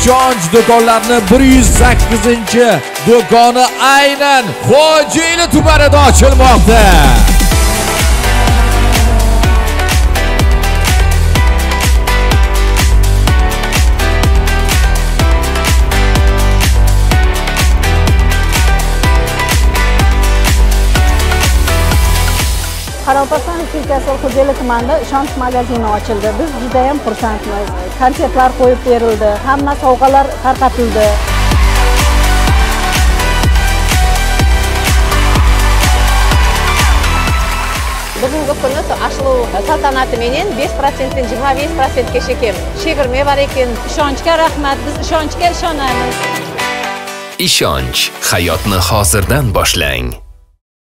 Ishonch do'konlarining 108-do'koni aynan Xo'jayli tumanida ochilmoqda. Qoraqalpog'iston Respublikasi Xo'jayli tumanida ishonch magazini ochildi. Biz juda ham xursandmiz. Konsertlar qo'yib berildi, hamma sovg'alar tarqatildi. Bugungi kuni ashluv saltanati menen 5% dan 25% ga chekamiz. Chegirma bor ekan. Ishonchga rahmat, biz ishonchga ishonamiz. Ishonch, hayotni hozirdan boshlang.